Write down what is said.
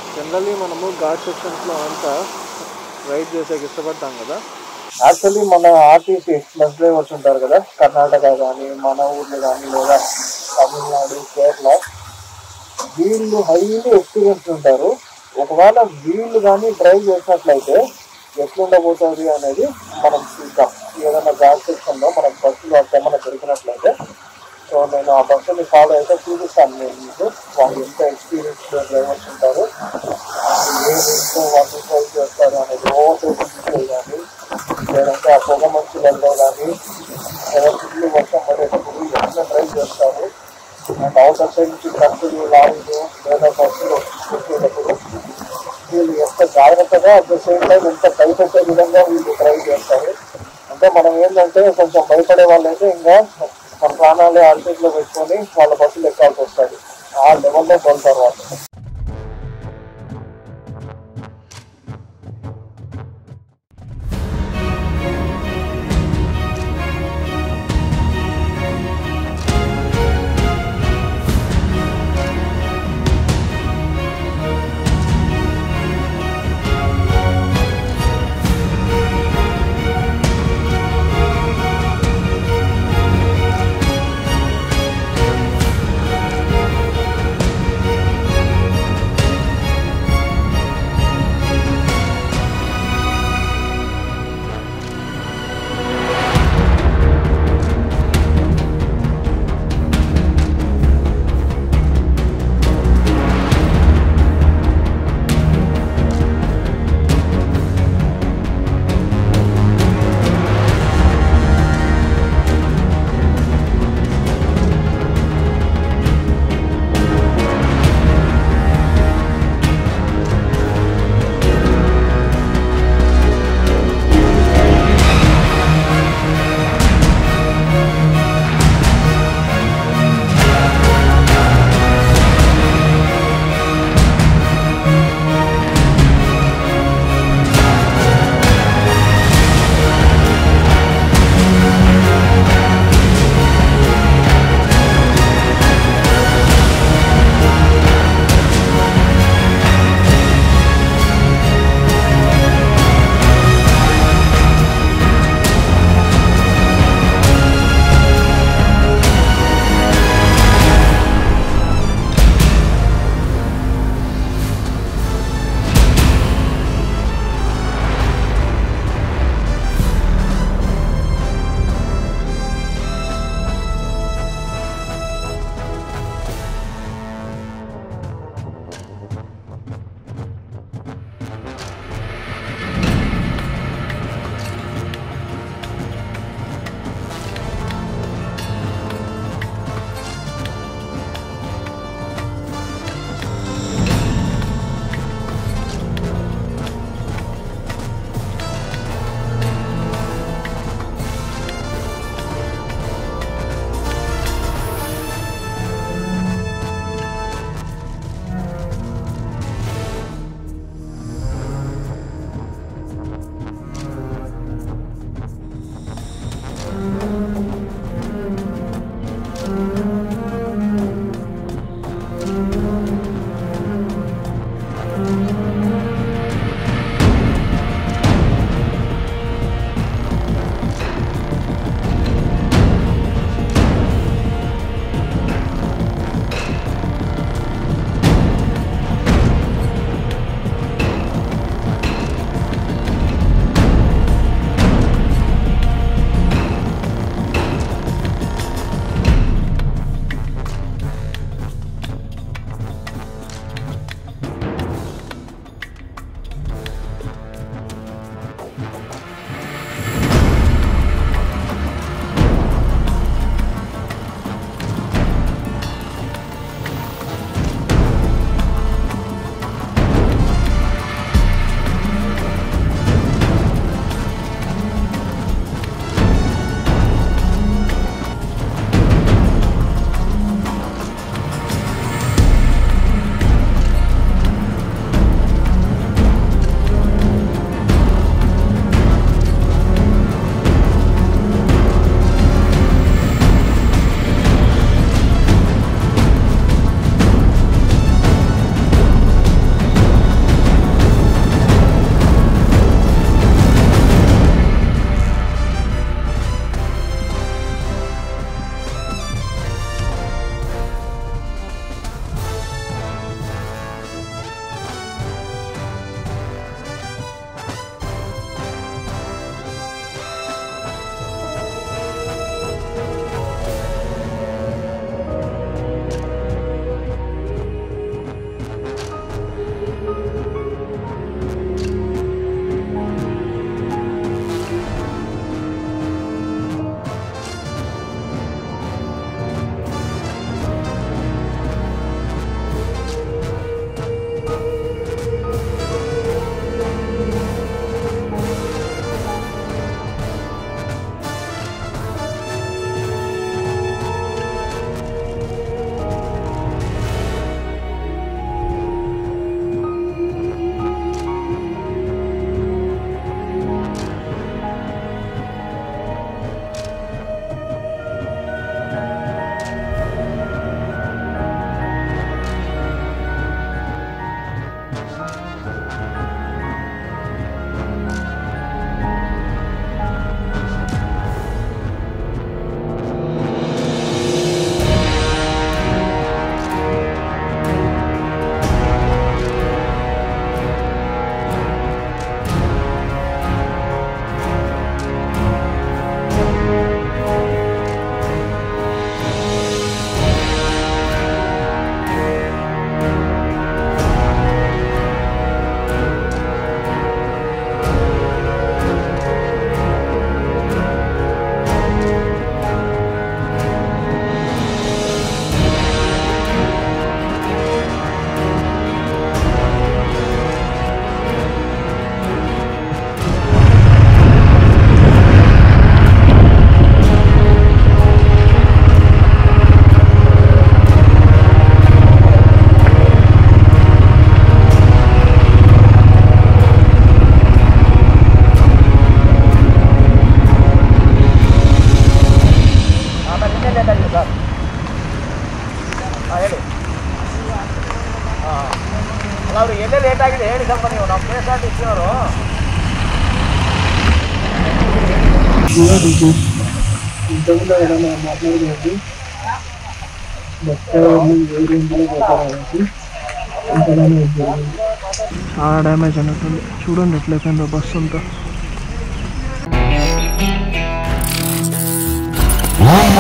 Generally మనము ఘాట్ సెక్షన్స్లో అంతా ride చేసేకి ఇష్టపడతాం కదా. యాక్చువల్లీ మన ఆర్టీసీ బస్ డ్రైవర్స్ ఉంటారు కదా, కర్ణాటక కానీ మన ఊర్లో కానీ లేదా తమిళనాడు, కేరళ, వీళ్ళు హైలీ ఎక్స్పీరియన్స్ ఉంటారు. ఒకవేళ వీళ్ళు కానీ డ్రైవ్ చేసినట్లయితే ఎట్లుండబోతుంది అనేది మనం చూద్దాం. ఏదైనా ఘాట్ సెక్షన్లో మనకు బస్సులు ఏమైనా దొరికినట్లయితే సో నేను ఆ బస్సుని ఫాలో అయితే చూపిస్తాను నేను మీకు. వాళ్ళు ఎంత ఎక్స్పీరియన్స్ డ్రైవర్స్ ఉంటారు, ఏ రేంజ్లో వాళ్ళు డ్రైవ్ చేస్తారు అనేది, ఓవర్టేకింగ్ కానీ లేదంటే ఆ పొగ మంచులలో కానీ లేదా ఫుల్ వర్షం పడేటప్పుడు ఎట్లా డ్రైవ్ చేస్తారు, అండ్ అవుటర్ సైడ్ నుంచి ట్రక్కులు, లారీలు లేదా బస్సులు వచ్చేటప్పుడు వీళ్ళు ఎంత జాగ్రత్తగా అట్ ద సేమ్ టైం ఎంత భయపెట్టే విధంగా వీళ్ళు డ్రైవ్ చేస్తారు. అంటే మనం ఏంటంటే కొంచెం భయపడే వాళ్ళైతే ఇంకా మన ప్రాణాలే అరిచేతిలో పెట్టుకొని వాళ్ళ బస్సులు ఎక్కాల్సి వస్తుంది. ఆ లెవెల్లో తోలుతారు వాళ్ళు. ಲೇಟ್ ಆಗಿದೆ ಹೇಳಿ ಸ್ವಲ್ಪ ನೀವು ನಮ್ಮ KSRTC ಇದ್ದವರು ఇంతకుముందు ఏదైనా మాట్లాడేది చాలా డ్యామేజ్ అన్నట్టుంది చూడండి ఎట్లయిపోయిందో బస్సు అంతా